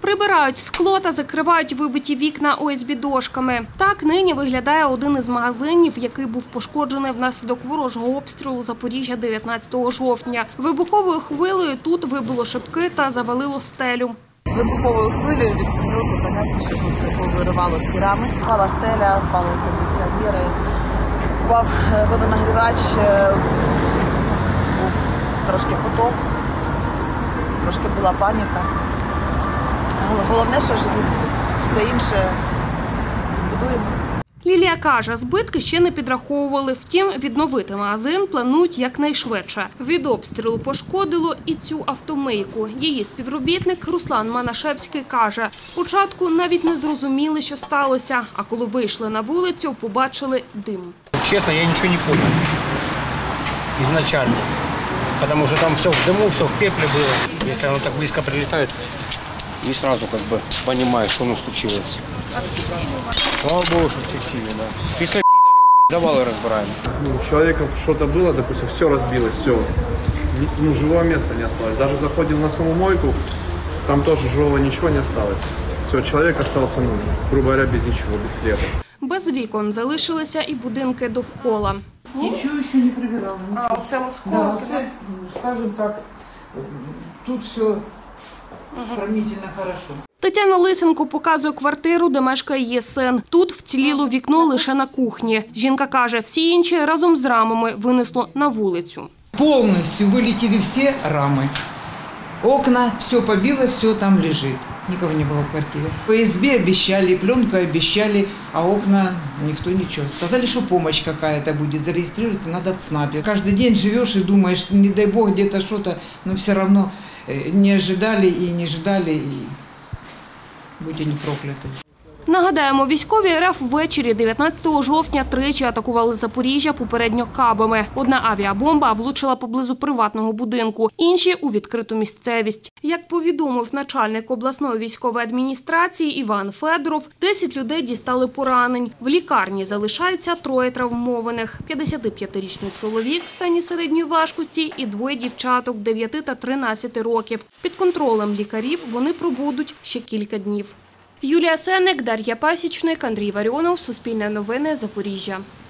Прибирають скло та закривають вибиті вікна ОСБ-дошками. Так нині виглядає один із магазинів, який був пошкоджений внаслідок ворожого обстрілу Запоріжжя 19 жовтня. Вибуховою хвилею тут вибило шибки та завалило стелю. Вибуховою хвилею від прильоту, понятно, що тут повиривало всі рами. Впала стеля, впали кондиціонери, впав водонагрівач, був трошки потоп, трошки була паніка. Головне, що живі, все інше відбудуємо. Лілія каже, збитки ще не підраховували. Втім, відновити магазин планують якнайшвидше. Від обстрілу пошкодило і цю автомийку. Її співробітник Руслан Манашевський каже, спочатку навіть не зрозуміли, що сталося, а коли вийшли на вулицю, побачили дим. Чесно, я нічого не понял изначально, потому что там все в дыму, все в пепле было. Если оно так близко прилетает, и сразу как бы понимаешь, что оно случилось. Слава Богу, что все сильно, да. Після завалы разбираем. У человека что-то было, допустим, все разбилось, все. Живого места не осталось. Даже заходим на саму мойку, там тоже живого ничего не осталось. Все, человек остался, грубо говоря, без ничего, без хлеба. Без вікон залишилися і будинки довкола. Ничего еще не прибирала. Ничего. Це осколки? Да, скажем так, тут все сравнительно хорошо. Тетяна Лисенко показує квартиру, де мешкає її син. Тут вціліло вікно лише на кухні. Жінка каже, всі інші разом з рамами винесло на вулицю. Полностью вылетели все рамы. Окна, все побило, все там лежит. Никого не было в квартире. ПСБ обещали, пленку обещали, а окна никто ничего. Сказали, что помощь какая-то будет, зарегистрироваться надо в ЦНАПе. Каждый день живешь и думаешь, не дай бог где-то что-то, но все равно не ожидали и не ждали, и будь они прокляты. Нагадаємо, військові РФ ввечері 19 жовтня тричі атакували Запоріжжя попередньо кабами. Одна авіабомба влучила поблизу приватного будинку, інші – у відкриту місцевість. Як повідомив начальник обласної військової адміністрації Іван Федоров, 10 людей дістали поранень. В лікарні залишається 3 травмованих – 55-річний чоловік в стані середньої важкості і 2 дівчаток 9 та 13 років. Під контролем лікарів вони пробудуть ще кілька днів. Юлія Сенник, Дар'я Пасічник, Андрій Варіонов, Суспільне новини, Запоріжжя.